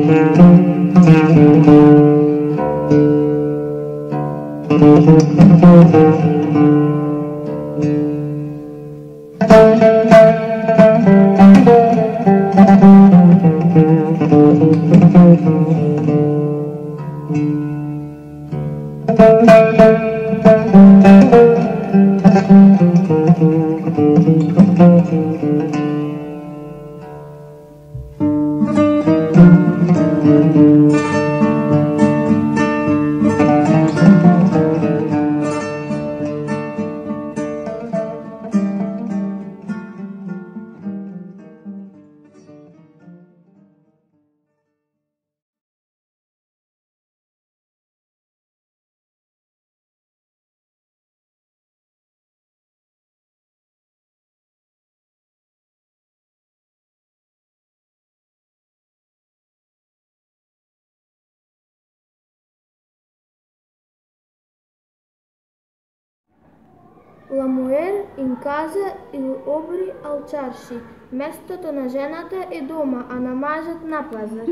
La mujer in casa il obri al чарши, местото на жената е дома, а на мъжът на пазар.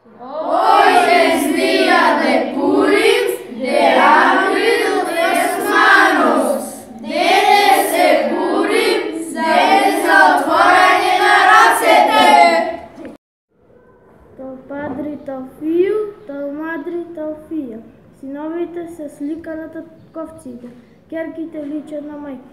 Hoy es día de Purim, de abrir las manos. Desde Purim, desde otvorenie na rasete. To Padre, to Fiu, to Madre, to Fiu. Синовите се слика на татковците, керките личат на майките.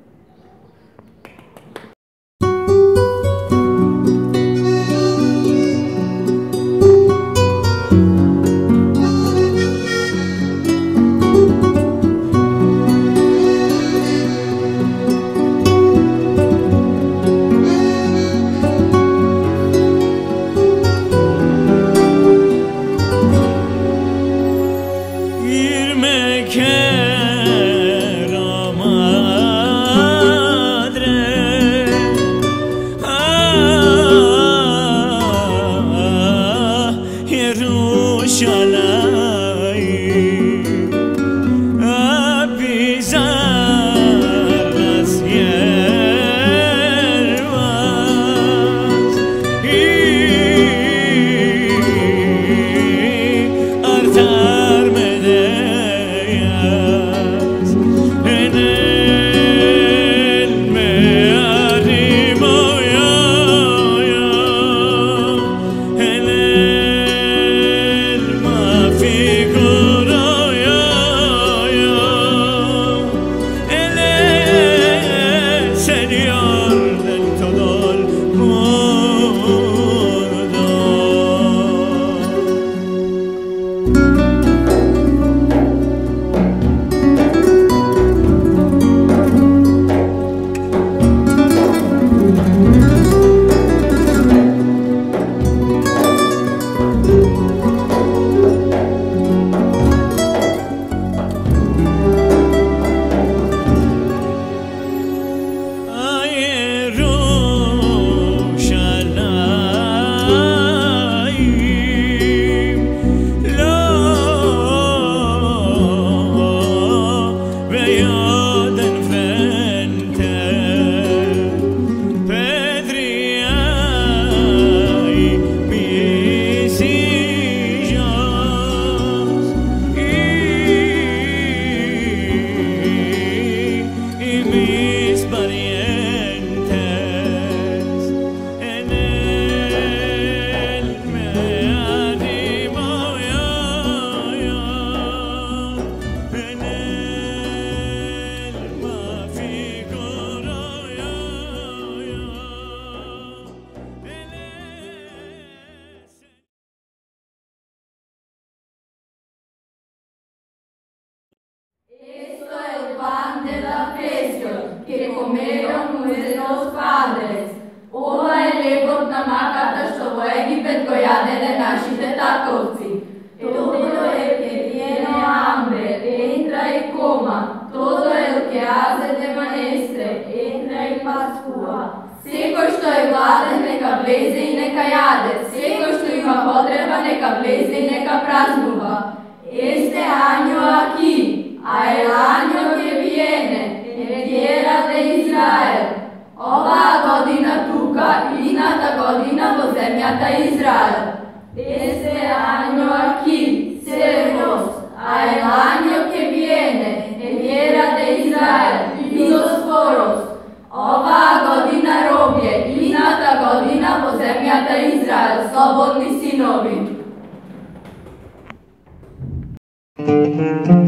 Que comeram nuestros padres. Ova je ljepotna makata što v Egipet gojadene našите tatovci. Todo el que tiene hambre, entra y coma. Todo el que hace de manestre, entra y pascua. Seko što je gladan, neka vleze i neka jade. Seko što ima potreba, neka vleze i neka praznuva. Este año aquí, a el año que viene, tierra de Izrael. Ova godina tuka i inata godina vo zemljata Izrael. Este año aquí, servos, a el año que viene, tierra de Izrael i los foros. Ova godina robje i inata godina vo zemljata Izrael, slobodni sinovi.